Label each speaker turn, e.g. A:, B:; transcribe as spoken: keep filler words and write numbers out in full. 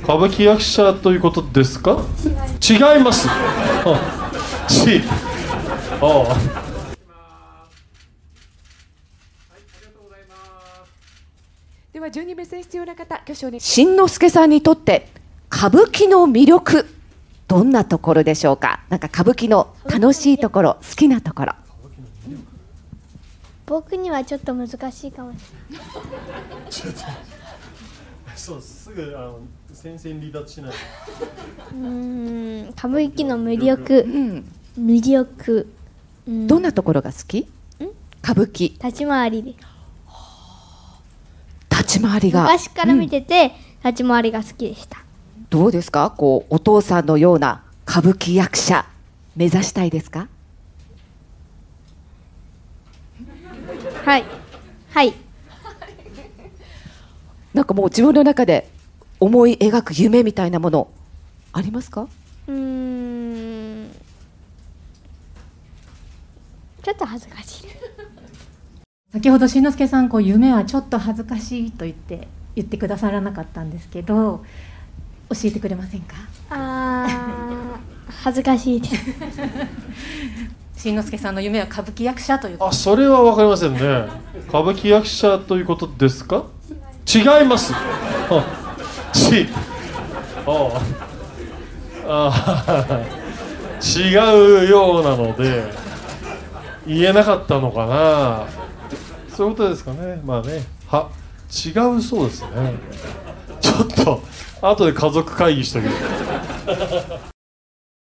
A: 歌舞伎役者ということですか？違います。ちあ
B: では順に目線必要な方、挙手に。新之助さんにとって歌舞伎の魅力、どんなところでしょうか？なんか歌舞伎の楽しいところ、好きなところ。
C: 僕にはちょっと難しいかもしれない。
A: そう、すぐあの戦線離脱しない。
C: うーん、歌舞伎の魅力、
B: うん、
C: 魅力、うん、
B: どんなところが好き？歌舞伎
C: 立ち回りで。
B: 立ち回りが
C: 昔から見てて、うん、立ち回りが好きでした。
B: どうですか？こうお父さんのような歌舞伎役者目指したいですか？
C: はいはい
B: なんかもう自分の中で思い描く夢みたいなものありますか？
C: うーん、ちょっと恥ずかしい。
D: 先ほど新之助さん、こう夢はちょっと恥ずかしいと言って言ってくださらなかったんですけど、教えてくれませんか？
C: あー、恥ずかしいです。
D: 新之助さんの夢は歌舞伎役者ということ。
A: あ、それはわかりませんね。歌舞伎役者ということですか？違います。ちああ違うようなので言えなかったのかな。そういうことですかね。まあね、は違うそうですね。ちょっと後で家族会議しときます。